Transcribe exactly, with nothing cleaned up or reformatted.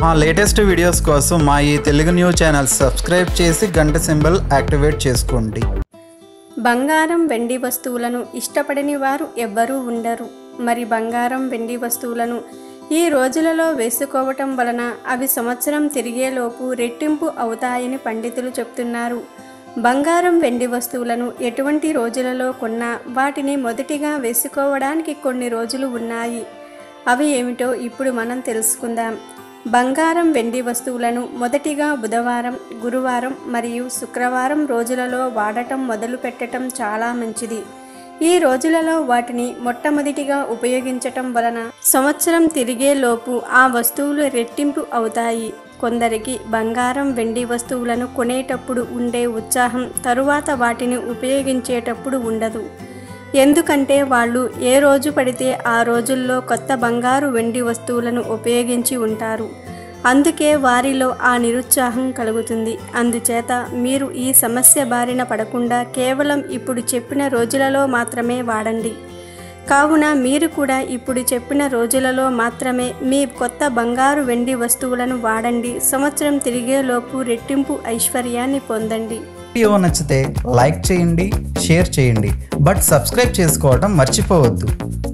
మా latest videos కోసం మా ఈ తెలుగు న్యూస్ ఛానల్ సబ్స్క్రైబ్ చేసి గంట సింబల్ యాక్టివేట్ చేసుకోండి. బంగారం వెండి వస్తువులను ఇష్టపడని వారు ఎవ్వరూ ఉండరు. మరి బంగారం వెండి వస్తువులను ఈ రోజులలో వేసుకోవటం వలన అవి సంవత్సరం తిరిగేలోపు రెట్టింపు అవుతాయని పండితులు చెప్తున్నారు. బంగారం వెండి వస్తువులను ఎటువంటి రోజులలో కొన్నా వాటిని మొదటిగా వేసుకోవడానికి కొన్ని రోజులు ఉన్నాయి. అవి ఏమిటో ఇప్పుడు మనం తెలుసుకుందాం. బంగారం వెండి వస్తువులను మొదటిగా బుధవారం, గురువారం మరియు శుక్రవారం రోజులలో వాడటం మొదలు పెట్టడం చాలా మంచిది. ఈ రోజులలో వాటిని మొట్టమొదటిగా ఉపయోగించటం వలన సంవత్సరం తిరిగేలోపు ఆ వస్తువులు రెట్టింపు అవుతాయి. కొందరికి బంగారం వెండి వస్తువులను కొనేటప్పుడు ఉండే ఉత్సాహం తరువాత వాటిని ఉపయోగించేటప్పుడు ఉండదు. ఎందుకంటే వాళ్ళు ఏ రోజు పడితే ఆ రోజుల్లో కొత్త బంగారు వెండి వస్తువులను ఉపయోగించి ఉంటారు. అందుకే వారిలో ఆ నిరుత్సాహం కలుగుతుంది. అందుచేత మీరు ఈ సమస్య బారిన పడకుండా కేవలం ఇప్పుడు చెప్పిన రోజులలో మాత్రమే వాడండి. కావున మీరు కూడా ఇప్పుడు చెప్పిన రోజులలో మాత్రమే మీ కొత్త బంగారు వెండి వస్తువులను వాడండి. సంవత్సరం తిరిగేలోపు రెట్టింపు ఐశ్వర్యాన్ని పొందండి. వీడియో నచ్చితే లైక్ చేయండి, షేర్ చేయండి, బట్ సబ్స్క్రైబ్ చేసుకోవడం మర్చిపోవద్దు.